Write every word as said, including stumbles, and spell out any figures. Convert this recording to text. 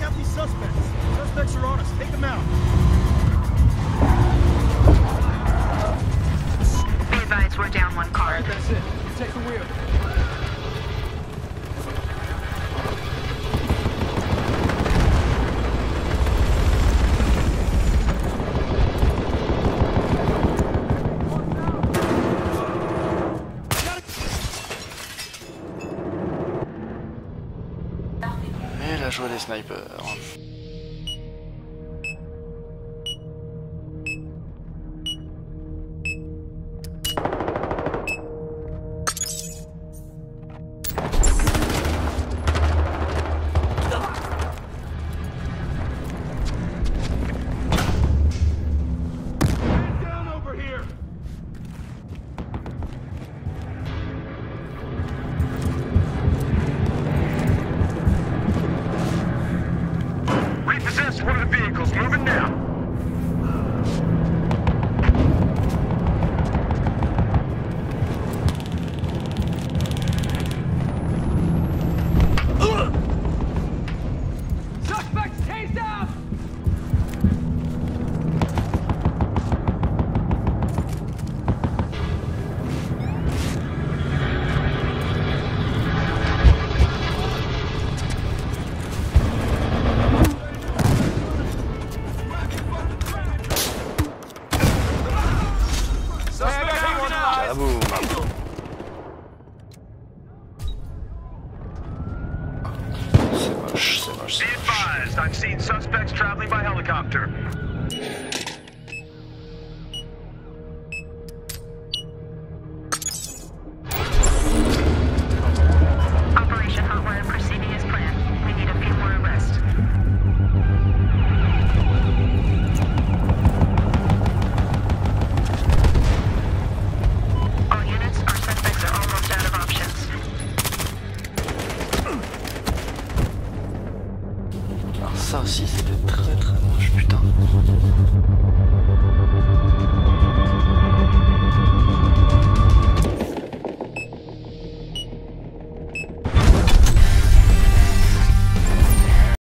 out these suspects. Suspects are on us. Take them out. Be advised, we're down one car. Alright, that's it. You take the wheel. Et la joie des snipers. One of the vehicles moving now. Suspects tased out! Boum. C'est moche, c'est moche, c'est Be moche. advised, I've seen suspects traveling by helicopter. Operation Hotwire proceeding as planned. We need a few more arrests. All units, our suspects are almost out of options. Alors ça aussi c'était très très moche, putain.